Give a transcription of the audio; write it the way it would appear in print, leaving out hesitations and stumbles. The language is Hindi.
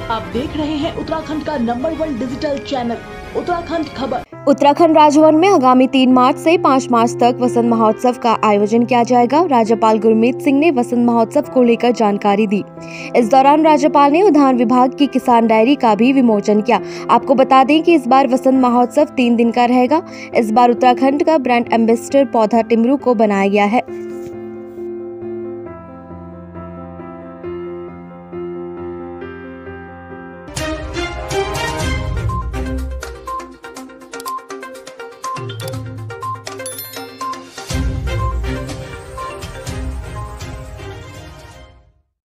आप देख रहे हैं उत्तराखंड का नंबर 1 डिजिटल चैनल उत्तराखंड खबर। उत्तराखंड राजभवन में आगामी 3 मार्च से 5 मार्च तक वसंत महोत्सव का आयोजन किया जाएगा। राज्यपाल गुरमीत सिंह ने वसंत महोत्सव को लेकर जानकारी दी। इस दौरान राज्यपाल ने उद्यान विभाग की किसान डायरी का भी विमोचन किया। आपको बता दें कि इस बार वसंत महोत्सव 3 दिन का रहेगा। इस बार उत्तराखंड का ब्रांड एम्बेसडर पौधा टिमरू को बनाया गया है।